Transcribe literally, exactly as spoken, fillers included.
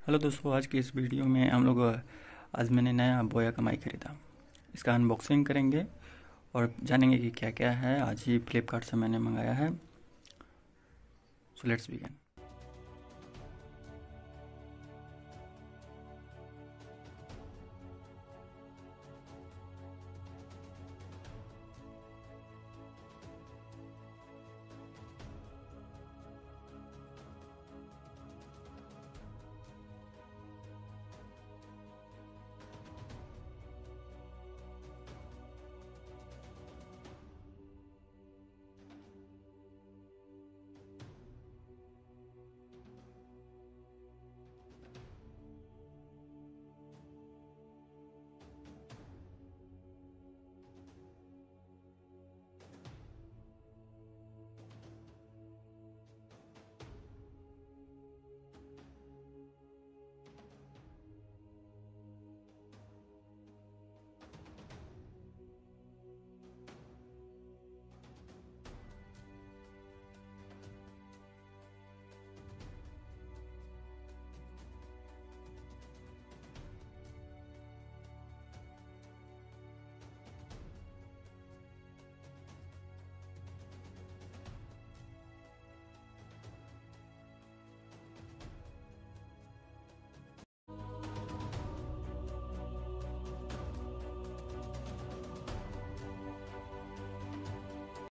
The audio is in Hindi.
हेलो दोस्तों, आज की इस वीडियो में हम लोग आज मैंने नया बोया कमाई खरीदा, इसका अनबॉक्सिंग करेंगे और जानेंगे कि क्या क्या है। आज ही फ्लिपकार्ट से मैंने मंगाया है। So let's begin.